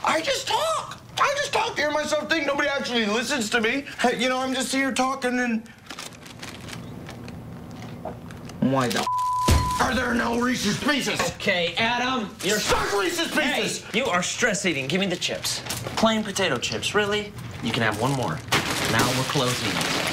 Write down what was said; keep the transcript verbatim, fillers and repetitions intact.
I just talk. I just talk to hear myself think. Nobody actually listens to me. Hey, you know, I'm just here talking and... Why the are there no Reese's Pieces? Okay, Adam, you're... Suck Reese's Pieces! Hey, you are stress eating. Give me the chips. Plain potato chips, really? You can have one more. Now we're closing.